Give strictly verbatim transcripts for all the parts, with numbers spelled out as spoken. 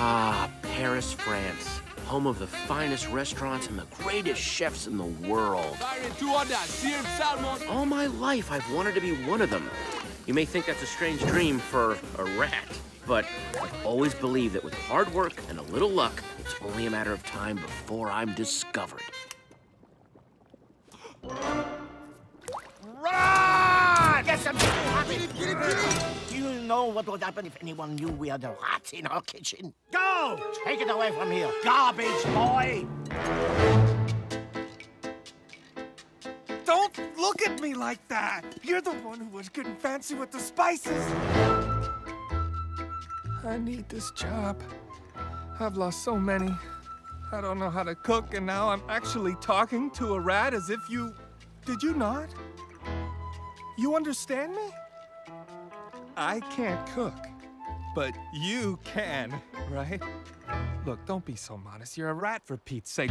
Ah, Paris, France. Home of the finest restaurants and the greatest chefs in the world. All my life, I've wanted to be one of them. You may think that's a strange dream for a rat, but I've always believed that with hard work and a little luck, it's only a matter of time before I'm discovered. Run! Get some habit! Do you know what would happen if anyone knew we had a rat in our kitchen? Go! Take it away from here, garbage boy! Don't look at me like that! You're the one who was getting fancy with the spices! I need this job. I've lost so many. I don't know how to cook, and now I'm actually talking to a rat as if you... Did you not? You understand me? I can't cook, but you can, right? Look, don't be so modest. You're a rat, for Pete's sake.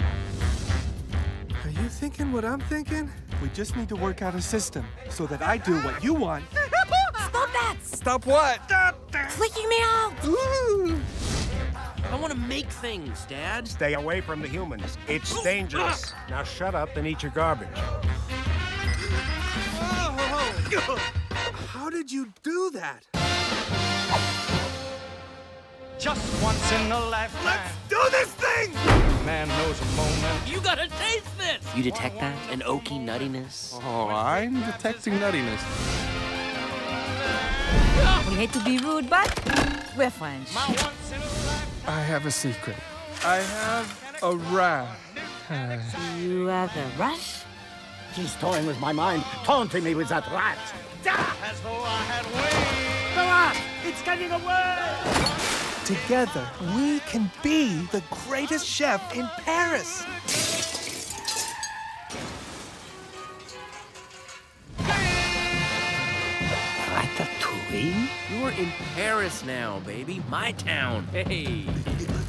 Are you thinking what I'm thinking? We just need to work out a system so that I do what you want. Stop that! Stop what? Freaking me out! Ooh. I want to make things, Dad. Stay away from the humans. It's dangerous. Now shut up and eat your garbage. How did you do that? Just once in a lifetime. Let's do this thing! Man knows a moment. You gotta taste this! You detect that? An oaky nuttiness? Oh, I'm detecting nuttiness. We hate to be rude, but we're French. I have a secret. I have a rat. You have a rush? He's toying with my mind, taunting me with that rat. As though I had wings. The rat! It's getting away! Together, we can be the greatest chef in Paris. Ratatouille? You're in Paris now, baby. My town. Hey.